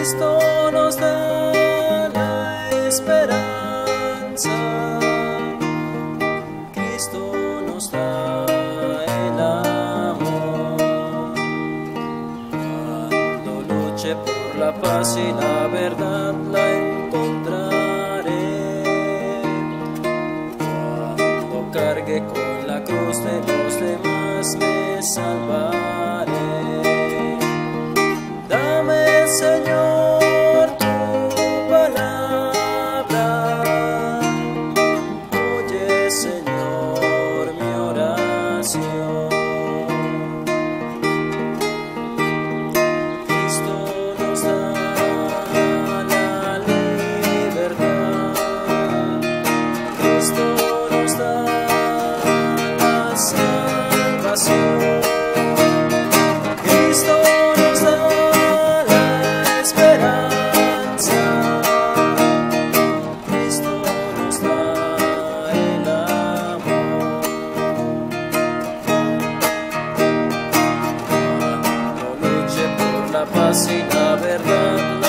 Cristo nos da la esperanza, Cristo nos da el amor. Cuando luche por la paz y la verdad la encontraré, cuando cargue con la cruz de los demás me salvaré. Dame, Señor, tu palabra, oye, Señor, mi oración. Cristo nos da la libertad, Cristo nos da la salvación, Cristo nos da la esperanza, Cristo nos da el amor. Cuando luche por la paz y la verdad